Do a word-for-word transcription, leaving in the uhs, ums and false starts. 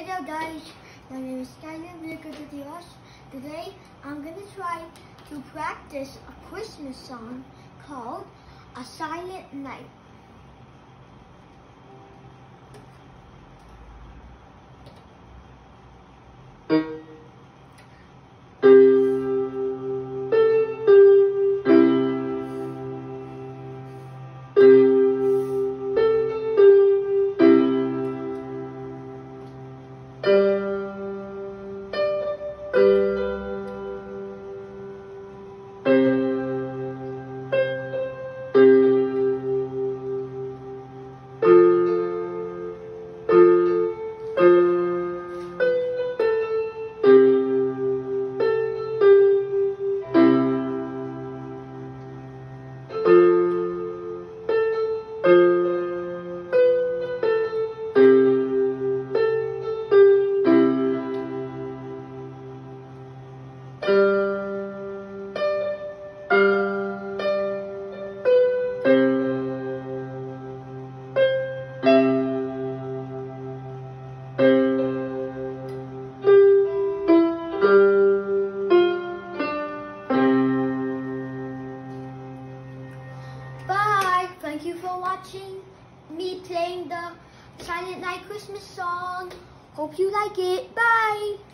Hello guys, my name is Skyler Vilkadutivas. Today I'm going to try to practice a Christmas song called A Silent Night. Bye! Thank you for watching me playing the Silent Night Christmas song. Hope you like it. Bye!